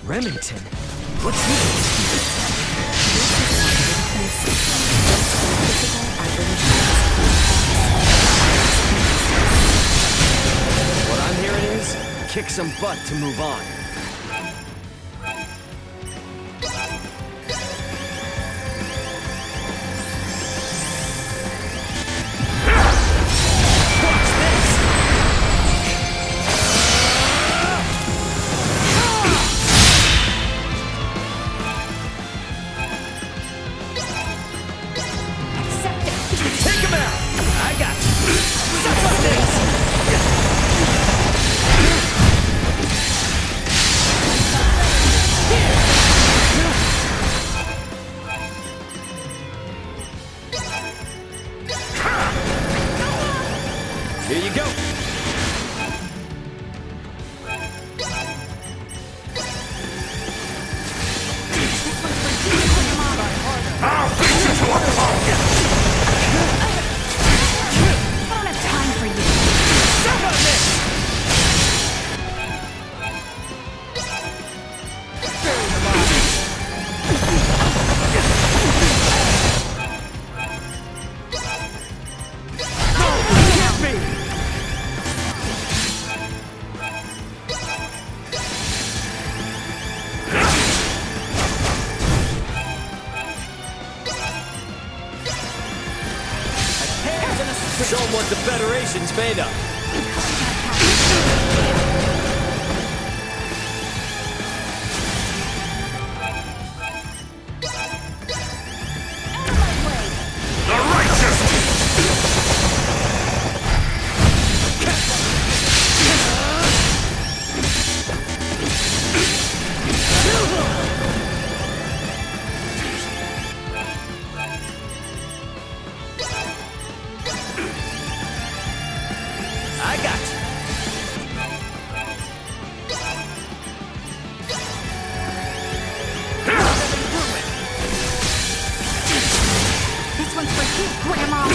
Remington? What's he? What I'm hearing is, kick some butt to move on. Here you go. I'll beat you to a pulp! I don't have time for you. Stop on this! Bury the body. Hit me! Show them what the Federation's made of. The righteous! I got you. This one's for you, Grandma.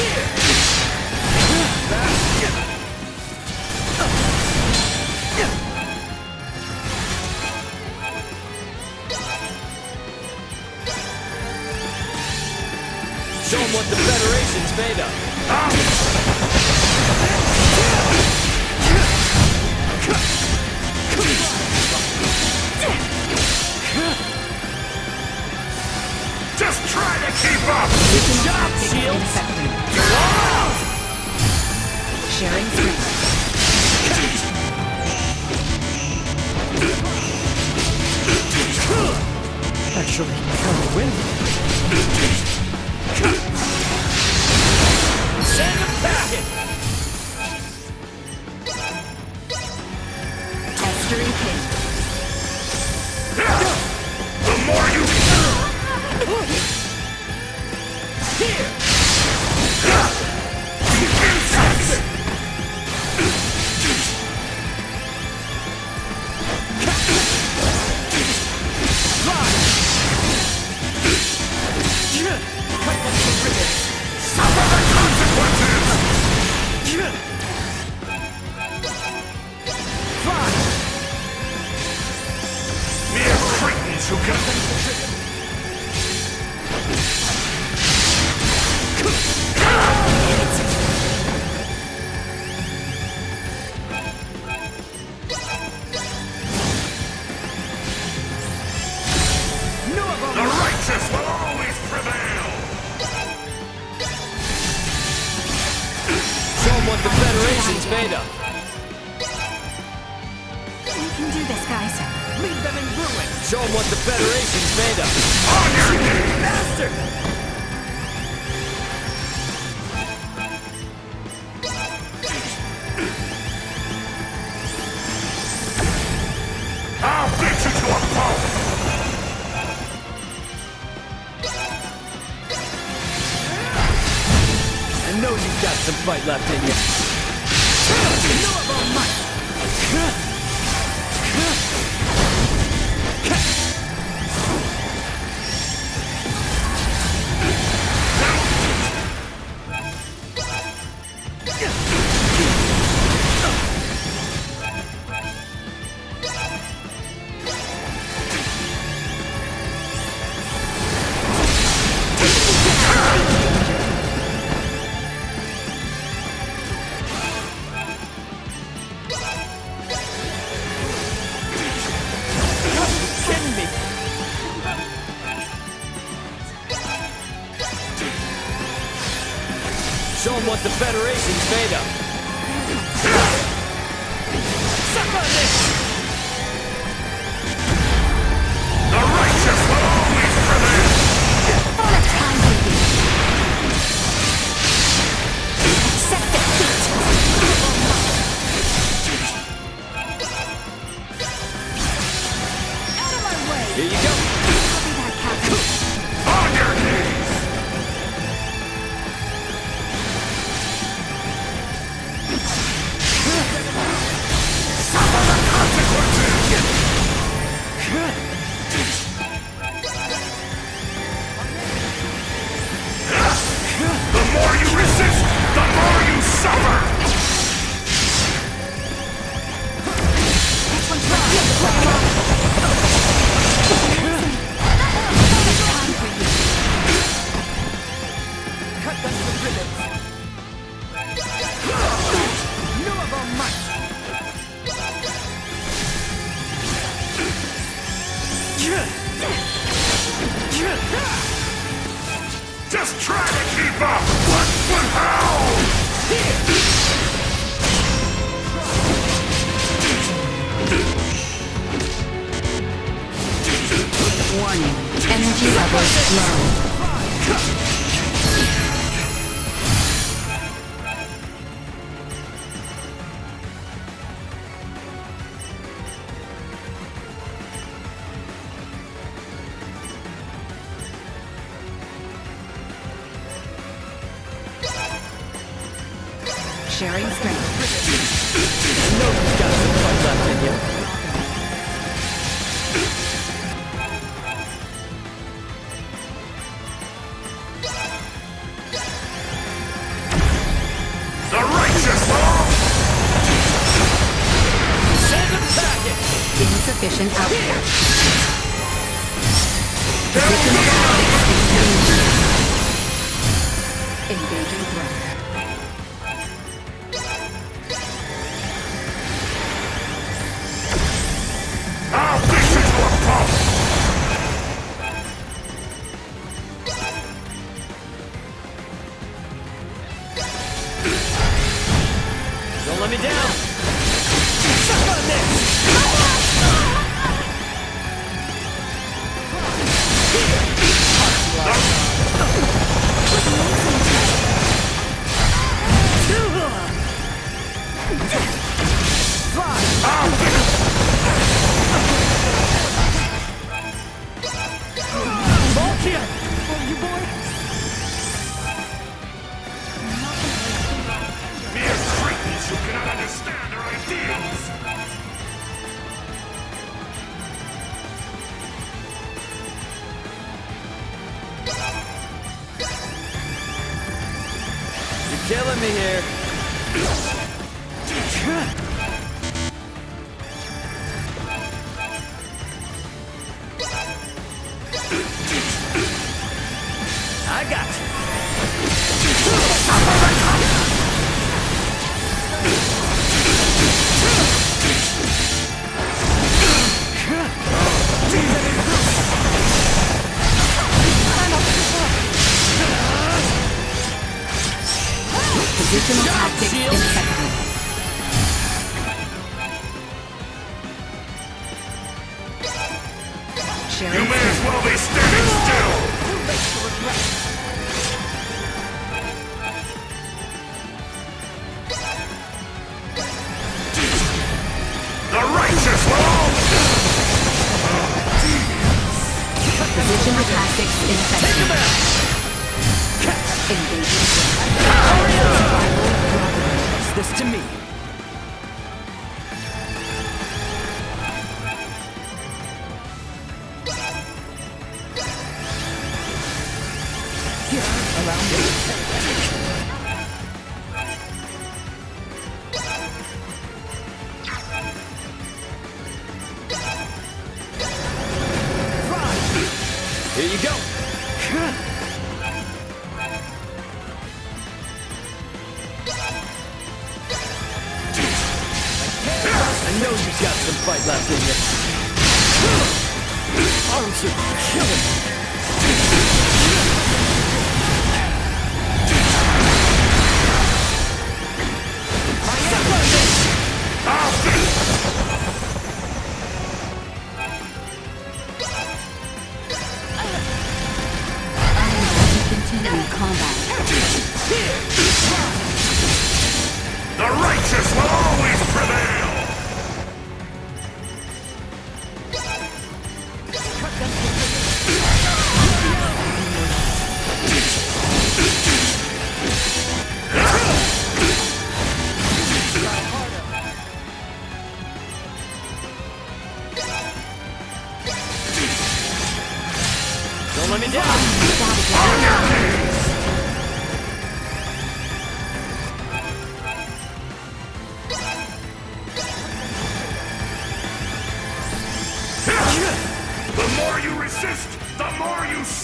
Show them what the Federation's made of. Just try to keep up! Good job, Shields! Sharing screen. Actually, kind of windy. Send him packing! Mastery hit. The more you... Here! Suffer the consequences! Mere cretins who can... The righteous will always prevail! Show them what the Federation's made of. We can do this, guys. Leave them in ruin. Show them what the Federation's made of. On your knees! Bastard! I'll beat you to a pulp! I know you've got some fight left in you. No about might. caused the Federation's Veda. Suck on this! The righteous will always prevail! All the time for you. Accept defeat. Out of my way. Here you go. Copy that, Captain. On your knees! Suffer the consequences! The more you resist, the more you suffer! This one's for you, Grandma. All the time for you. Cut them to ribbons. Nova Might. Just try to keep up! What hell? Warning. Energy levels low. Sharing strength. I know you've got some fight left in you. The righteous will Send them packing! Insufficient output. Engaging threat. I'll beat you to a pulp! Don't let me down! Suck on this! Volkia! Oh, you boy! Mere cretins who cannot understand their ideals! You're killing me here. I got you. Positional tactics Shield. infected. You Sharing may as well be standing still! The righteous will always... Positional tactics infected. Engaging What's this to me? Allow me. Here you go. I know you've got some fight left in you. Arms are killing me.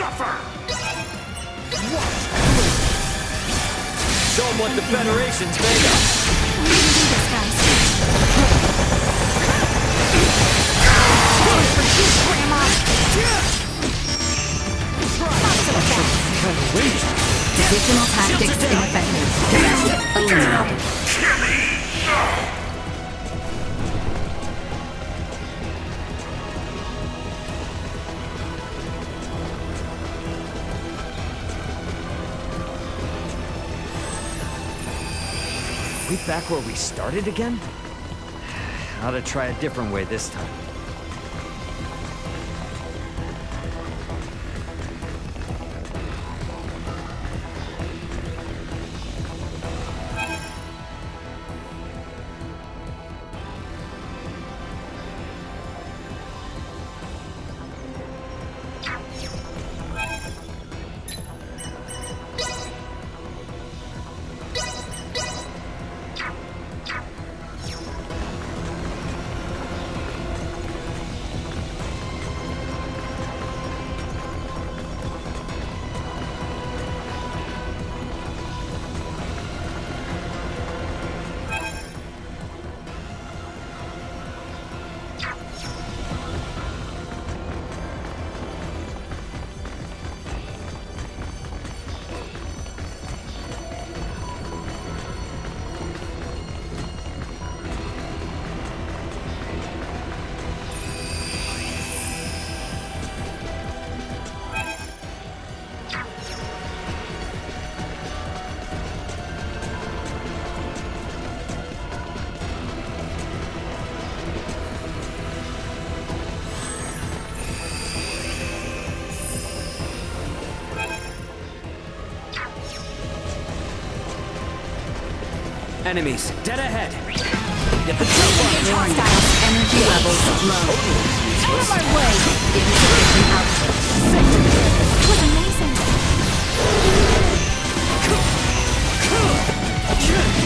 suffer! Show them what the Federation's made of. We can do this, guys. Going for you, Grandma! Lots of effects. Additional tactics ineffective. Eliminated. We back where we started again? Ought to try a different way this time. Enemies, dead ahead. Get the jump on it. Hostiles, energy levels low. Out of my way! Insufficient output. It was amazing.